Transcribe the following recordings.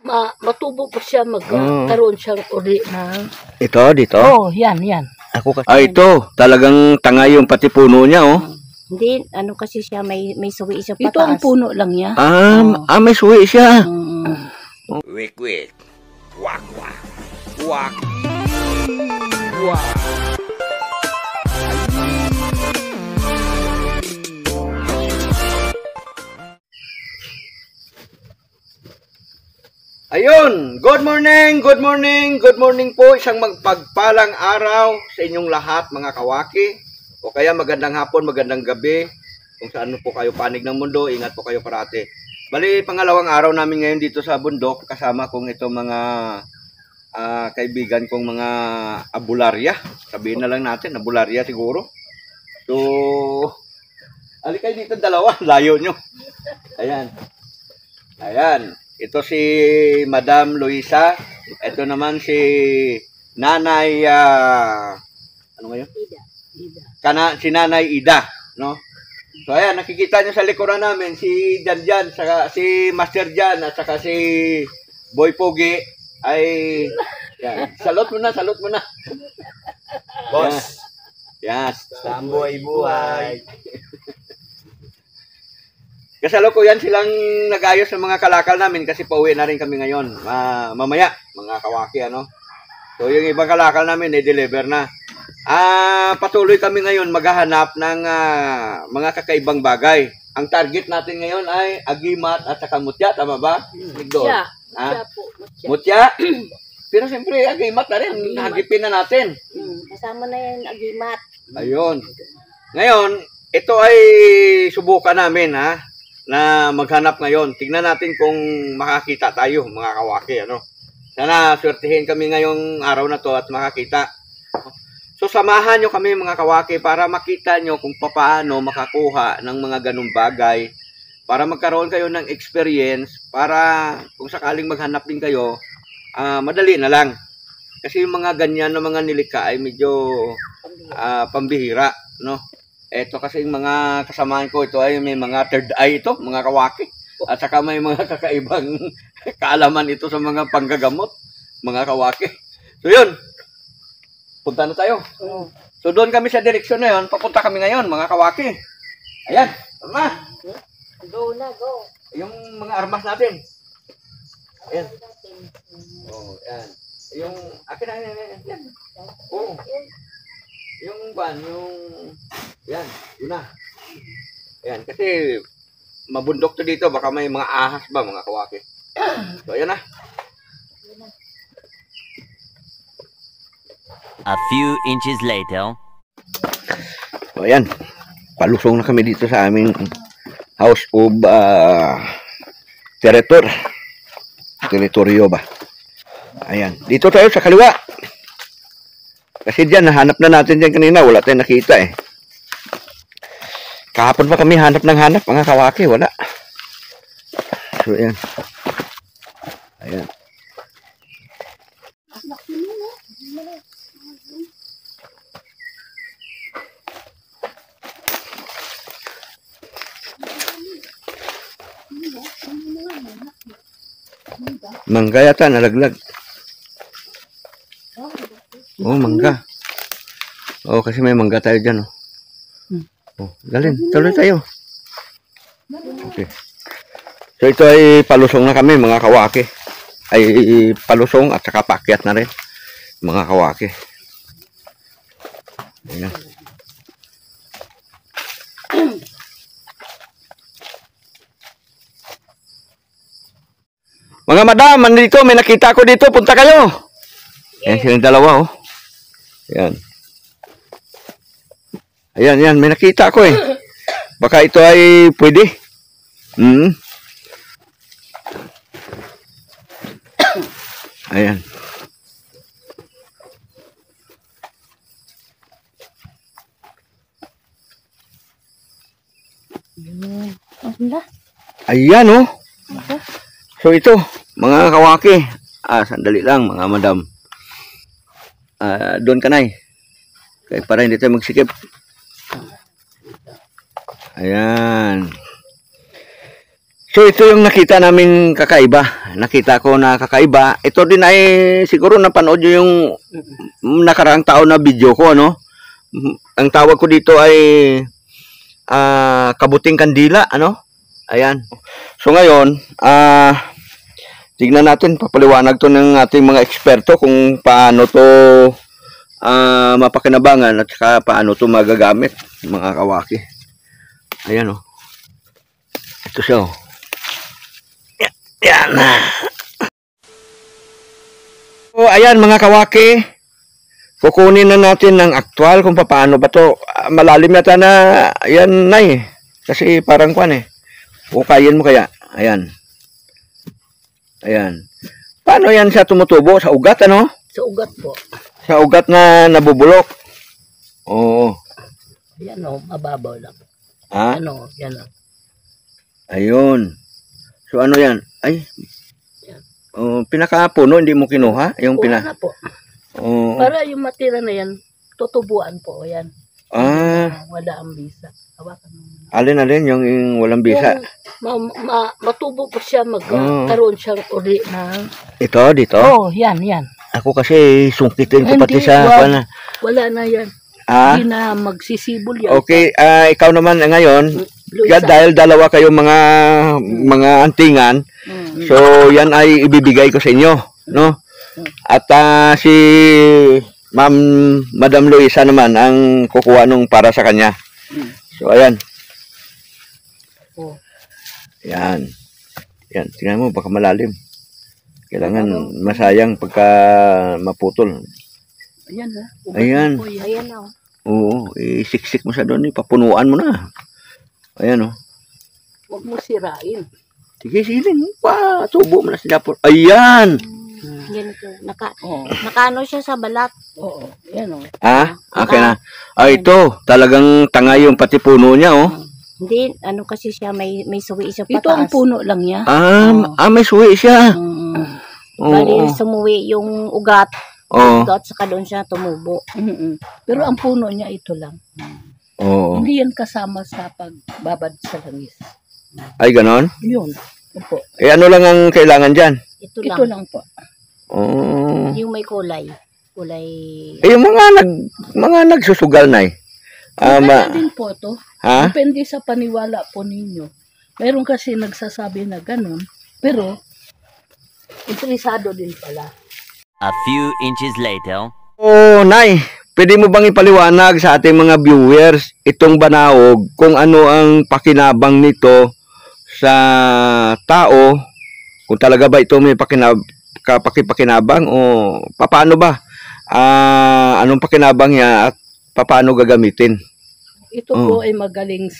matubo po siya, magkaroon siyang uri na. Ito, dito? Oh, yan. Ako kasi. Ito, talagang tanga yung pati puno niya, oh. Hindi, ano kasi siya, may suwi siya pataas. Ito ang puno lang niya. May suwi siya. Wait. Wak. Wak. Ayun, good morning po. Isang magpagpalang araw sa inyong lahat mga kawaki. O kaya magandang hapon, magandang gabi. Kung saan po kayo panig ng mundo, ingat po kayo parati. Bali, pangalawang araw namin ngayon dito sa bundok. Kasama kong ito mga kaibigan kong mga abularya. Sabihin na lang natin, abularya siguro. So, alikay dito dalawa, layo nyo. Ayan. Ito si Madam Luisa. Ito naman si Nanay, ano ngayon? Si Nanay Ida, no? So ayan, nakikita nyo sa likuran namin si Jan, saka si Master Jan, at saka si Boy Pogi ay yan. Salot mo na. Boss. Yes. Tamboy buhay. Kasalukuyan silang nag-ayos ng mga kalakal namin kasi pauwi na rin kami ngayon. Mamaya, mga kawaki, ano. So, yung ibang kalakal namin, i-deliver na. Patuloy kami ngayon maghahanap ng mga kakaibang bagay. Ang target natin ngayon ay agimat at saka mutya, tama ba? Mutya. Mutya? Pero siyempre, agimat na rin. Hagipin na natin. Kasama na yan, agimat. Ayun. Ngayon, ito ay subukan namin, na maghanap ngayon. Tingnan natin kung makakita tayo, mga kawaki, ano. Sana swertihin kami ngayong araw na to at makakita. So samahan nyo kami, mga kawaki, para makita nyo kung paano makakuha ng mga ganung bagay, para magkaroon kayo ng experience, para kung sakaling maghanap din kayo, madali na lang. Kasi yung mga ganyan na mga nilika ay medyo pambihira, no. Ito kasi yung mga kasamaan ko, ito ay may mga third eye ito, mga kawaki. At saka may mga kakaibang kaalaman ito sa mga panggagamot, mga kawaki. So yun, punta na tayo. So doon kami sa direksyon na yun, papunta kami ngayon, mga kawaki. Ayan, tama. Go. Yung mga armas natin. Ayan. Ayan. Yung, akin na, yan. Oo. Yung yan, yun na. Ayan, kasi mabundok to dito, baka may mga ahas ba, mga kawaki. So, ayan na. A few inches later. So, ayan. Palusong na kami dito sa aming house of teritoryo ba. Ayan. Dito tayo sa kaliwa. Kasi dyan, nahanap na natin dyan kanina. Wala tayong nakita eh. Kahapon pa kami hanap ng hanap, mga kawaki. Wala. So, ayan. Ayan. Mangga yata, nalaglag. Oh, mangga. Oh, kasi may mangga tayo dyan, oh. Oh, dalhin. Tuloy tayo. Okay. So, ito ay palusong na kami, mga kawaki. Ay palusong at saka paakyat na rin, mga kawaki. Ayan. Mga madam, nandito, may nakita ko dito. Punta kayo. Ayan silang dalawa, oh. Ayan. Ayan, may nakita ko eh. Baka ito ay pwede. Ayan. Ayan, oh. So ito, mga kawaki. Sandali lang, mga madam. Doon ka na eh. Kaya para hindi tayo magsikip. Ayan. So ito yung nakita namin kakaiba. Nakita ko na kakaiba. Ito din ay siguro napanood nyo yung nakaraang taon na video ko, no? Ang tawag ko dito ay kabuting kandila, ano? Ayan. So ngayon, tignan natin, papaliwanag to ng ating mga eksperto kung paano to mapakinabangan at saka paano to magagamit, mga kawaki. Ayan, oh. Ito siya, oh. Yan. So, ayan mga kawaki. Kukunin na natin ng aktual kung paano ba to. Malalim yata na yan, Nay. Kasi parang kwan eh. Hukayin mo kaya. Ayan. Ayan. Paano yan siya tumutubo? Sa ugat, ano? Sa ugat po. Sa ugat na nabubulok. Oo. Yan o, mababaw lang. Ha? Ano, yan o. Ayun. So ano yan? Ay. Pinakapuno, hindi mo kinuha? Yung Kuha na po. Para Para yung matira na yan, tutubuan po. Yan. Wala ang bisa. Hawakan mo. Alin yung walang bisa? Yung matubo po siya, magkaroon siyang uri na... Ito, dito? Oh, yan. Ako kasi sungkitin ko pati Hindi, sa... wala na yan. Ah? Hindi na magsisibol yan. Okay, ikaw naman ngayon, Luisa. dahil dalawa kayong mga antingan, so yan ay ibibigay ko sa inyo, no? At si Madam Luisa naman ang kukuha nung para sa kanya. So ayan. Oh. Yan. Yan, tingnan mo, baka malalim. Kailangan masayang pagka maputol. Ayan ha. Ayan. Ayan na. Oo, isiksik mo siya doon, ipapunuan mo na. Ayan, oh. Huwag mo sirain. Sige, siling. Tubo mo na sila po. Ayan! Ganito. Oo. Nakaano siya sa balat. Oo. Yan o. Okay na. Ito, talagang tanga yung pati puno niya, oh. Hindi, ano kasi siya, may suwi siya pataas. Ito ang puno lang niya. May suwi siya. Bali, sumuwi yung ugat. Oo. At saka doon siya tumubo. Pero ang puno niya ito lang. Oo. Hindi yan kasama sa pagbabad sa langis. Ay, ganon? Yun. Opo. Ano lang ang kailangan dyan? Ito lang. Ito lang po. Oo. Yung may kulay. Yung mga nagsusugal na eh. Kaya din po ito. Ha? Depende sa paniwala po ninyo. Meron kasi nagsasabi na ganun. Pero, interesado din pala. A few inches later. Nay, pwede mo bang ipaliwanag sa ating mga viewers itong banaog kung ano ang pakinabang nito sa tao? Kung talaga ba ito may pakinabang o paano ba? Anong pakinabang niya at paano gagamitin? Ito po ay magaling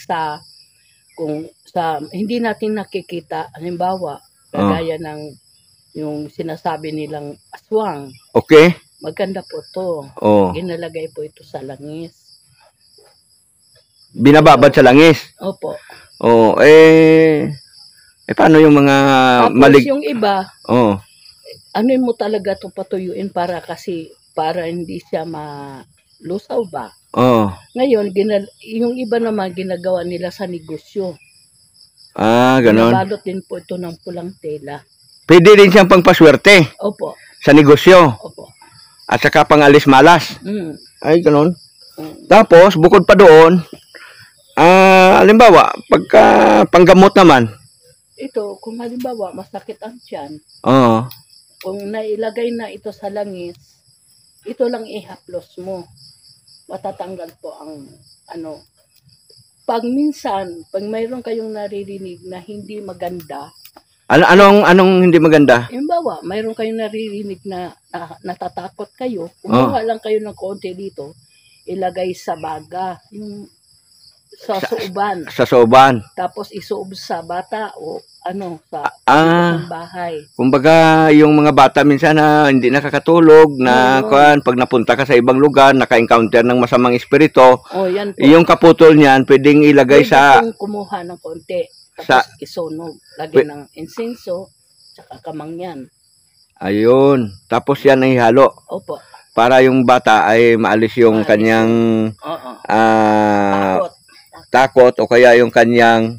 hindi natin nakikita. Halimbawa, kagaya ng yung sinasabi nilang aswang. Okay. Maganda po to. Oh. Ginalagay po ito sa langis. Binababad sa langis. Opo. Oh, paano yung mga Tapos yung iba, Oh. ano mo talaga to patuyuin para hindi siya malusaw ba? Oh. Ngayon, yung iba naman ginagawa nila sa negosyo. Ganon. Nabalot din po ito ng pulang tela. Pwede din siyang pangpaswerte Opo. sa negosyo Opo. at saka pangalis malas. Mm. Ay, ganon. Tapos, bukod pa doon, halimbawa, pagka panggamot naman. Ito, kung halimbawa masakit ang tiyan, Oo. kung nailagay na ito sa langis, ito lang ihaplos mo. Matatanggal po ang Pag mayroon kayong naririnig na hindi maganda, Anong hindi maganda? halimbawa, mayroon kayong naririnig na natatakot kayo, kumuha lang kayo ng konti dito, ilagay sa baga, yung sa suuban, Sa soban. tapos isuob sa bata o sa ng bahay. Kumbaga, yung mga bata minsan na hindi nakakatulog, na pag napunta ka sa ibang lugar, naka-encounter ng masamang espiritu, Yan po. yung kaputol niyan, pwedeng ilagay Pwede sa... pong kumuha ng konti, tapos isunog, lagyan ng insenso, tsaka kamangyan. Ayun. Tapos yan ay halo. Opo. Para yung bata ay maalis yung kanyang Oo. takot o kaya yung kanyang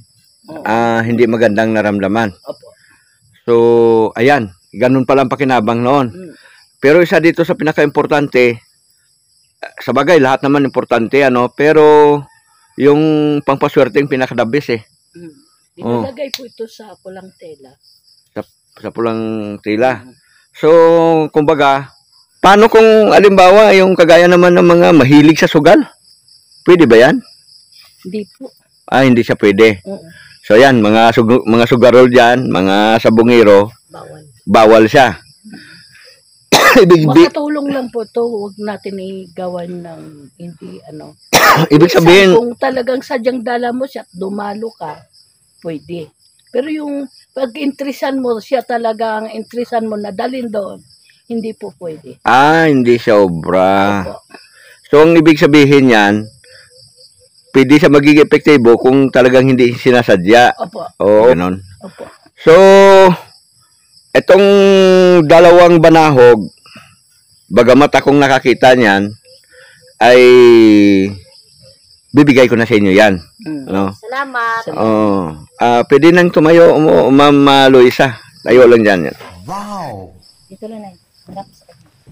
hindi magandang naramdaman. Opo. So, ayan, ganun pala ang pakinabang noon. Mm. Pero isa dito sa pinaka-importante, sa bagay, lahat naman importante, pero yung pangpaswerte yung pinaka-dabis eh. Mm. Inilagay po ito sa pulang tela. Sa pulang tila. So, kumbaga, paano kung alimbawa yung kagaya naman ng mga mahilig sa sugal? Pwede ba yan? Hindi po. Hindi siya pwede. Oo. So, yan, mga sugarol dyan, mga sabungero, Bawal. bawal siya. Makatulong lang po to, huwag natin igawan ng hindi Ibig sabihin, kung talagang sadyang dala mo siya at dumalo ka, pwede. Pero yung pag-intrisan mo, siya talaga ang intrisan mo na dalhin doon, hindi po pwede. hindi siya obra. Opo. So, ang ibig sabihin yan, pwede siya magiging epektibo kung talagang hindi sinasadya. Opo. Oo, ganun. Opo. So, itong dalawang banahog, bagamat akong nakakita niyan, ay bibigay ko na sa inyo yan. Mm. Salamat. Pwede nang tumayo, Ma'am Luisa. Tayo lang dyan. Yan. Dito lang na. Harap sa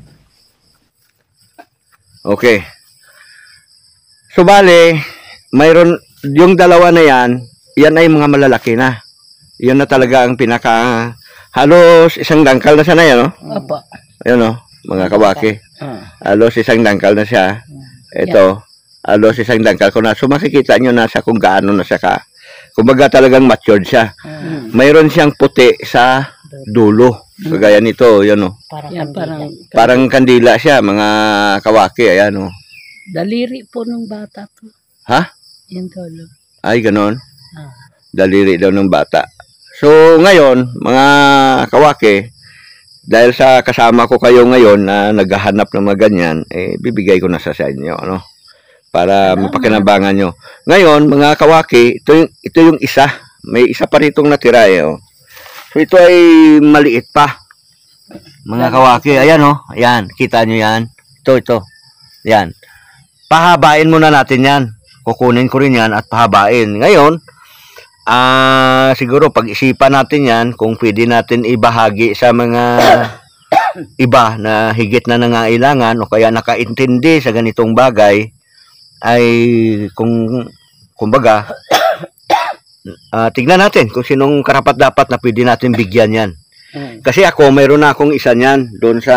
Okay. So, bale, mayroon, yung dalawa na yan ay mga malalaki na. Yan na talaga ang pinaka, halos isang dangkal na sana yan, no? Opo. Ayan, no? Mga kabaki. Halos isang dangkal na siya. Ito, halos isang dangkal ko na. So, makikita nyo na sa kung gaano na siya ka. Kumbaga talagang matured siya. Mayroon siyang puti sa dulo. Kagaya nito, yan, no? Yan, Parang kandila siya, mga kawaki. Ayan, no? daliri po ng bata to. Ha? Yan tolo. Ay, ganon. Ah. Daliri daw ng bata. So, ngayon, mga kawaki, dahil sa kasama ko kayo ngayon na naghahanap ng mga ganyan, bibigay ko na sa inyo, para mapakinabangan nyo. Ngayon, mga kawaki, ito yung isa. May isa pa ritong natira, oh. So, ito ay maliit pa. Mga kawaki, ayan, ayan, kita nyo yan. Ito. Yan. Pahabain muna natin yan. Kukunin ko rin yan at pahabain. Ngayon, siguro pag-isipan natin yan kung pwede natin ibahagi sa mga iba na higit na nangailangan o kaya nakaintindi sa ganitong bagay ay kumbaga tignan natin kung sinong karapat-dapat na pwede natin bigyan yan. Kasi ako, mayroon na akong isa niyan doon sa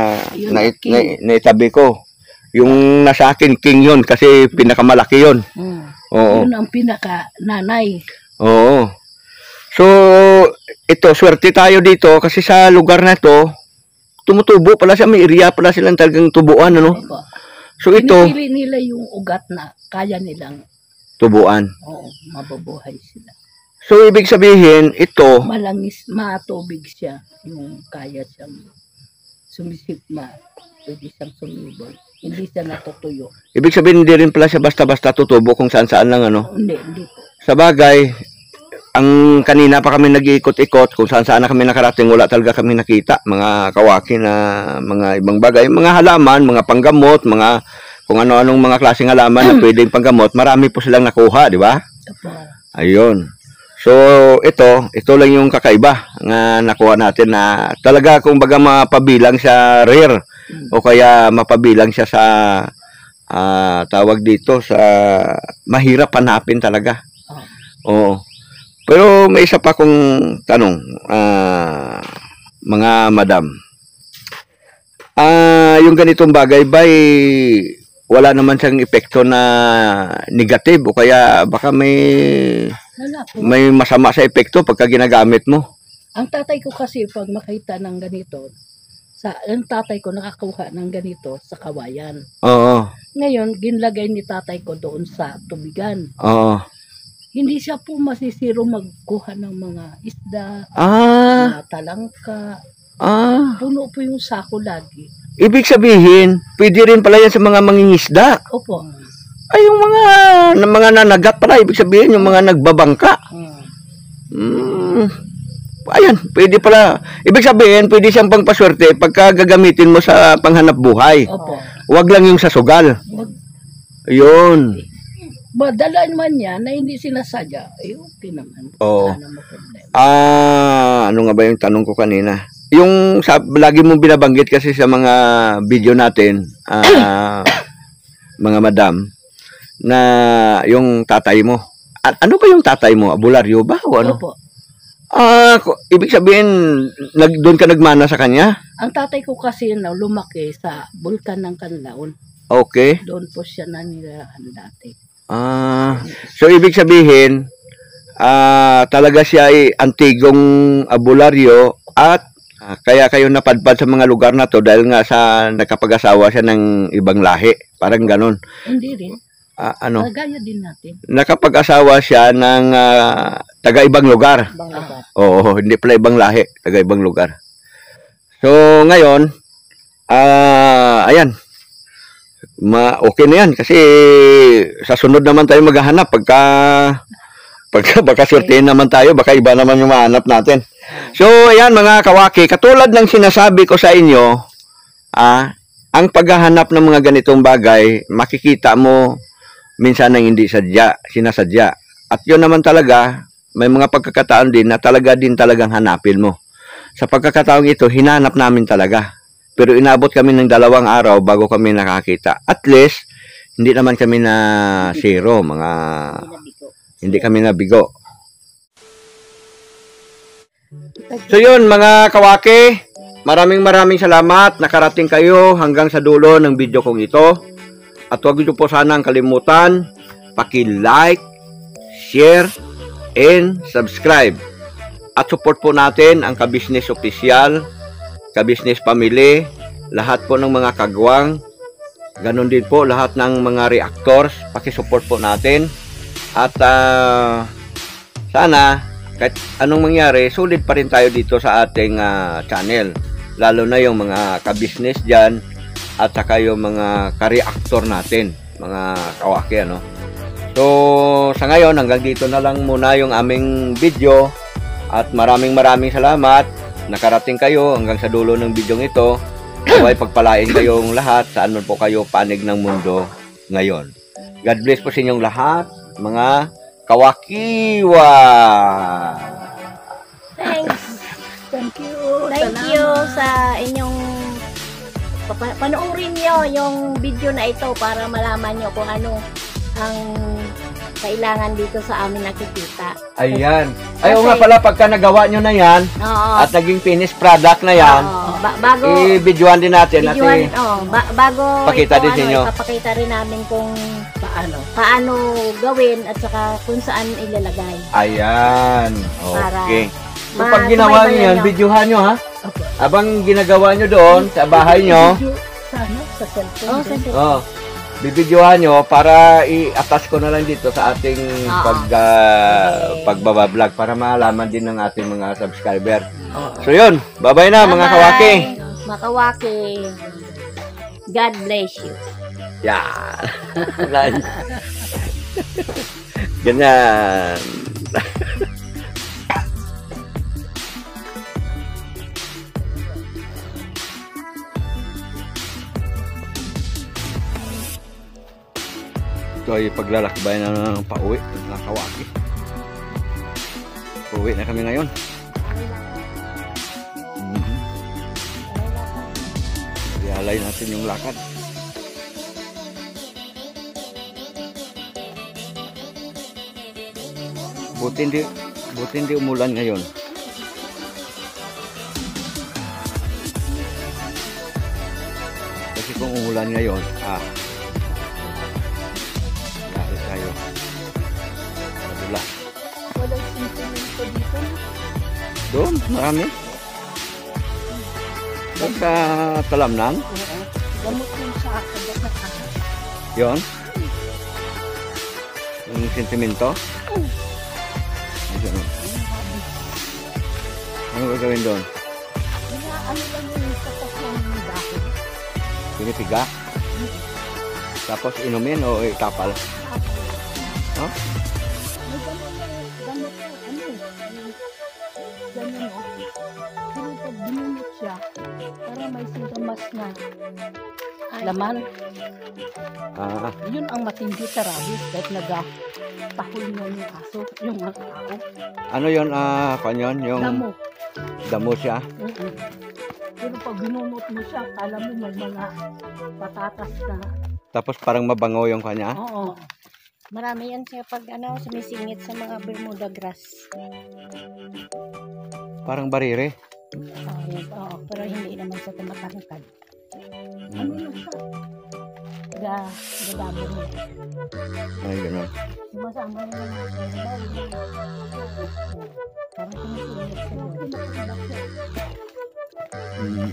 naitabi ko. Yung nasa akin, king yun kasi pinakamalaki yun. Oo. Yun ang pinaka-nanay. Oo. So, ito, swerte tayo dito kasi sa lugar na ito, tumutubo pala siya, may area pala silang talagang tubuan, Opo. So, ito, Pinipili nila yung ugat na kaya nilang tubuan. mabubuhay sila. So, ibig sabihin, ito, Malangis, matubig siya, yung kaya siyang sumisigma, pwede siyang sumibol. Hindi siya natutuyo. ibig sabihin, hindi rin pala siya basta-basta tutubo kung saan-saan lang, Hindi po. Sa bagay, ang kanina pa kami nag-iikot-ikot, kung saan-saan na kami nakarating, wala talaga kami nakita. Mga kawaki na mga ibang bagay. Mga halaman, mga panggamot, mga kung ano-anong mga klaseng halaman na pwedeng panggamot, marami po silang nakuha, di ba? Opo. Ayun. So, ito lang yung kakaiba na nakuha natin na talaga kung baga mapabilang siya rare o kaya mapabilang siya sa tawag dito sa mahirap hanapin talaga. Oo. Pero may isa pa kong tanong, mga madam. Yung ganitong bagay ba wala naman siyang epekto na negative o kaya baka Wala po. may masama sa epekto pagka ginagamit mo? Ang tatay ko kasi pag makita ng ganito, ang tatay ko nakakuha ng ganito sa kawayan. Oo. Ngayon, ginlagay ni tatay ko doon sa tubigan. Oo. Hindi siya po masisiro magkuha ng mga isda, mga talangka. Puno po yung sako lagi. Ibig sabihin, pwede rin pala yan sa mga mangingisda. Opo. Ay, yung mga nanagat pala, ibig sabihin, yung mga nagbabangka. Ayan, pwede pala. Ibig sabihin, pwede siyang pangpaswerte pagka gagamitin mo sa panghanap buhay. Opo. Huwag lang yung sa sugal. Wag. Yun. Madala man yan na hindi sinasadya, ay okay naman. Oo. Wala namang problema. Ano nga ba yung tanong ko kanina? Yung lagi mong binabanggit kasi sa mga video natin, mga madam, na yung tatay mo. Ano ba yung tatay mo? Abularyo ba o ano? Opo. Ibig sabihin, doon ka nagmana sa kanya? Ang tatay ko kasi lumaki sa bulkan ng Canlaon. Okay. Doon po siya nanirahan dati. So ibig sabihin, talaga siya ay antigong abularyo at kaya kayo napadpad sa mga lugar na to dahil nga sa nakapag-asawa siya ng ibang lahi. Parang ganun. Hindi rin. Gaya din natin. Nakapag-asawa siya ng taga-ibang lugar. Ibang lugar. Oo, hindi pala ibang lahi, taga-ibang lugar. So ngayon, ayan. Okay na yan kasi sa sunod naman tayo maghahanap pagka baka swertein naman tayo, baka iba naman yung mahanap natin. So ayan mga kawaki, katulad ng sinasabi ko sa inyo, ang paghahanap ng mga ganitong bagay, makikita mo minsan nang hindi sinasadya. At yun naman talaga, may mga pagkakataon din na talagang hanapin mo. Sa pagkakataong ito, hinanap namin talaga. Pero inabot kami ng 2 araw bago kami nakakita. At least, hindi naman kami na zero, hindi kami nabigo. So yun, mga kawaki, maraming salamat. Nakarating kayo hanggang sa dulo ng video kong ito. At huwag niyo po sanang kalimutan, paki-like, share, and subscribe. At support po natin ang Ka-Business Official, Ka-Business Family, lahat po ng mga kagwang, ganun din po lahat ng mga reactors, paki-support po natin. At sana kahit anong mangyari, sulit pa rin tayo dito sa ating channel, lalo na yung mga ka-business dyan at saka yung mga ka-reactor natin, mga kawaki, ano. So sa ngayon, hanggang dito na lang muna yung aming video. At maraming salamat. Nakarating kayo hanggang sa dulo ng video ito. Naway pagpalain kayong lahat saan man po kayo panig ng mundo ngayon. God bless po sa inyong lahat, mga kawakiwa. Thanks. Thank you. Thank you sa inyong panoorin nyo yung video na ito para malaman nyo kung ano ang kailangan dito sa amin nakikita. Ayan. Ayaw nga pala, pagka nagawa nyo na yan, at naging finished product na yan, bago i-videoan din natin. Bago pakita din sa inyo. ipapakita rin namin kung paano gawin at saka kung saan ilalagay. Ayan. Okay. So, Para pag ginawa nyo yan, nyo. videohan nyo, ha? Okay. Abang ginagawa nyo doon, sa bahay nyo, Sa cellphone. bibidyohan nyo para i-attach ko na lang dito sa ating pagbabablog para malaman din ng ating mga subscriber. So yun, bye-bye na mga kawaki. Mga kawaki. God bless you. Yan. Ganyan. Ito ay paglalakbay na ng pauwi ng kawaki. Pauwi na kami ngayon. Ialay natin yung lakad. Buti hindi umulan ngayon. Kasi kung umulan ngayon, dahil tayo. Madula. Walang sentimento dito. Doon, marami. Doon sa Talamnan. Gamot yung sa akin. Yon. Yung sentimento. Ano gagawin doon? Ano lang yung katas ng dahon. Pinipiga? Tapos inumin o itapal? Huh? May gamot ganun o. Pero pag binunot siya, para may sintomas na laman. Ah, Yun ang matindi sa rabies kahit nagpahul mo yung aso, yung mga tao. ano yun, kanyon? Yung Damo. damo siya. Pero pag binunot mo siya, kala mo may mga patatas na. Tapos parang mabango yung kanya. Oo. Marami yan siya pag sumisingit sa mga Bermuda grass. Parang barire. Oo, pero hindi naman sa tumatangkad. Ano yun siya? Gadabo mo. Ay, ganun. Sumasama na lang sa parang sumisingit sa Mm.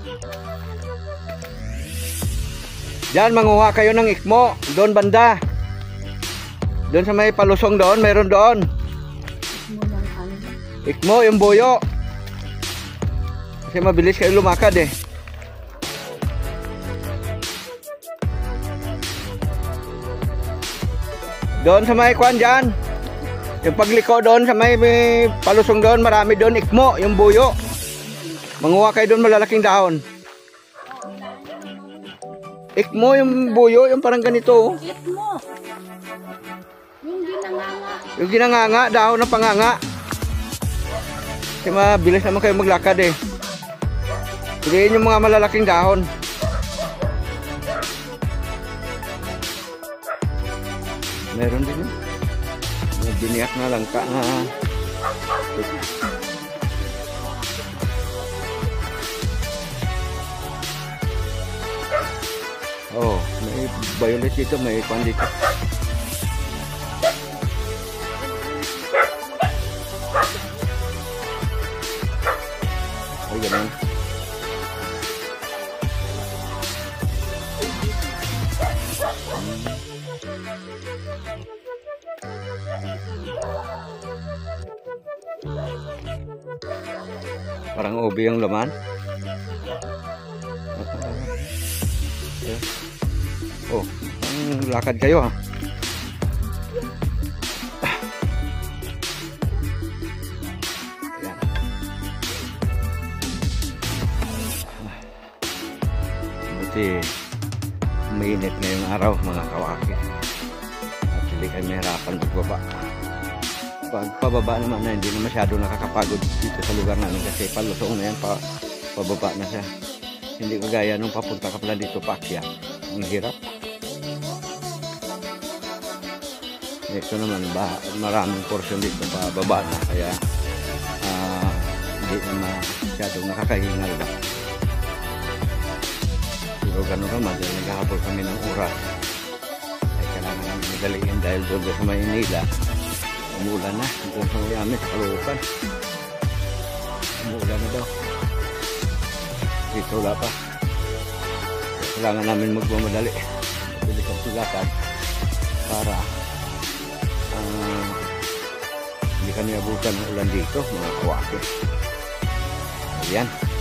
Diyan, manguha kayo ng ikmo. Doon banda. Doon sa may palusong doon, mayroon doon. Mo ng ano. Ikmo, yung buyo. Kasi mabilis kayo lumakad eh. Doon sa may kwan dyan. Yung pagliko doon sa may palusong doon, marami doon ikmo, yung buyo. Manguha kayo doon malalaking dahon. Ikmo yung buyo, yung parang ganito. Eat mo. Yung ginanganga. Yung ginanganga, dahon ng panganga. Kasi mabilis naman kayo maglakad eh. Piliin yung mga malalaking dahon. Meron din yun. May biniyak na langka nga. Oh, may violet dito, may kwan dito. Ay, ganun. Parang ubi yung laman. Oh, lakad kayo ha. Ayan. Buti mainit ngayong araw mga kawaki. At hindi kayo mahirapan magbaba. Pag pababa naman na hindi na masyado nakakapagod dito sa lugar namin kasi palusong na yan, pababa na siya. Hindi kagaya nung papunta ka pala dito paakyat. Ang hirap. Ito naman maraming portion dito pababa na kaya hindi na masyadong nakakahingal ba. Pero gano'n naman dahil naghahabol kami ng oras ay kailangan namin madaliin dahil doon sa Maynila umuulan na doon sa Miami sa Caloocan umuulan na daw dito wala pa kailangan namin magmamadali mabilis ang tulakad para hindi kami abutan ng ulan dito mga kawaki. Ayan.